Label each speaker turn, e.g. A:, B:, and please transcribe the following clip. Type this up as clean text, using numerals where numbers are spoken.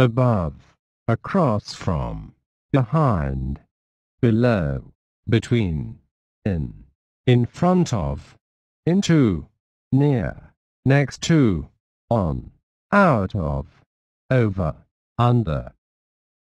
A: above, across from, behind, below, between, in front of, into, near, next to, on, out of, over, under,